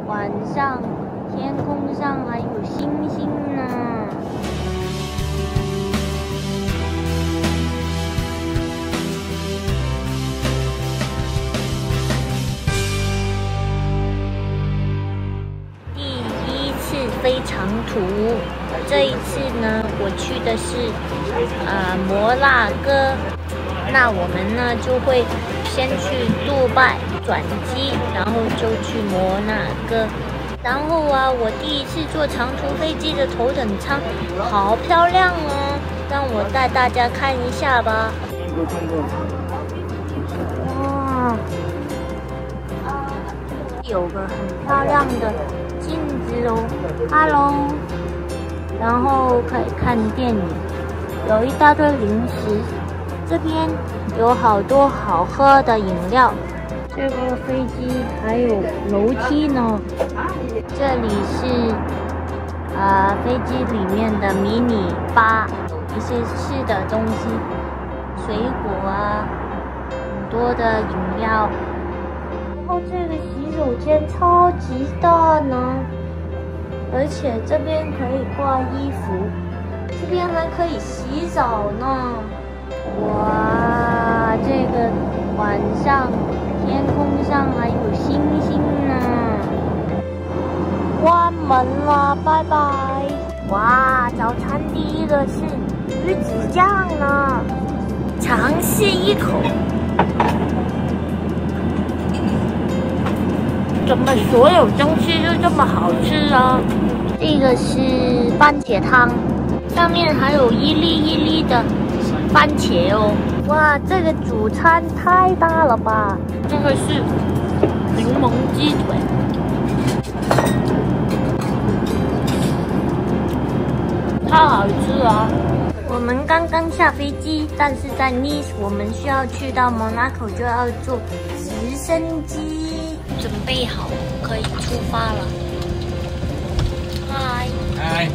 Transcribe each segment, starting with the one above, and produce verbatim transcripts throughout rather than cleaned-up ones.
晚上天空上还有星星呢。第一次飞长途，这一次呢，我去的是呃摩纳哥。那我们呢就会先去杜拜转机，然后就去摩纳哥。然后啊，我第一次坐长途飞机的头等舱，好漂亮哦！让我带大家看一下吧。哇，有个很漂亮的镜子哦 ，Hello。然后可以看电影，有一大堆零食。这边有好多好喝的饮料。这个飞机还有楼梯呢。这里是呃飞机里面的迷你吧，一些吃的东西，水果啊，很多的饮料。然后这个洗手间超级大呢，而且这边可以挂衣服，这边还可以洗澡呢。哇，这个晚上天空上还有星星呢。关门了，拜拜。哇，早餐第一个是鱼子酱呢，尝试一口。怎么所有东西都这么好吃啊？这个是番茄汤，上面还有一粒一粒的番茄哦。哇，这个主餐太大了吧！这个是柠檬鸡腿，太好吃了。我们刚刚下飞机，但是在 Nice 我们需要去到 Monaco 就要坐直升机，准备好可以出发了。嗨， 嗨。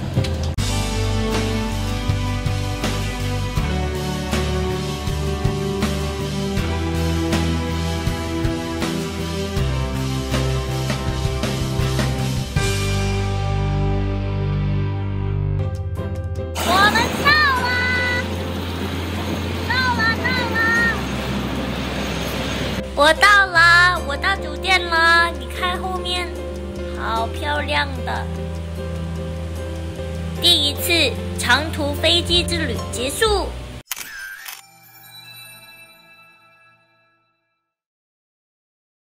我到了，我到酒店了。你看后面，好漂亮的。第一次长途飞机之旅结束。